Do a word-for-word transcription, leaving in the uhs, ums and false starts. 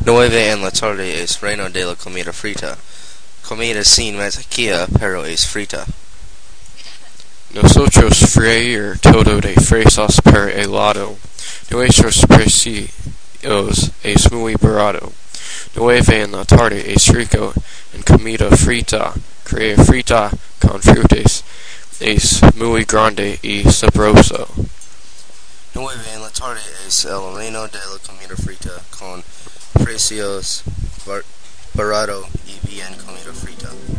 Nueve en la tarde es reino de la comida frita. Comida sin mantequilla, pero es frita. Nosotros freír todo de fresas per helado. Nuestros precios es muy barato. Nueve en la tarde es rico en comida frita. Crea frita con frutas es muy grande y sabroso. Nueve en la tarde es el reino de la comida frita con precios bar barato y bien comida frita.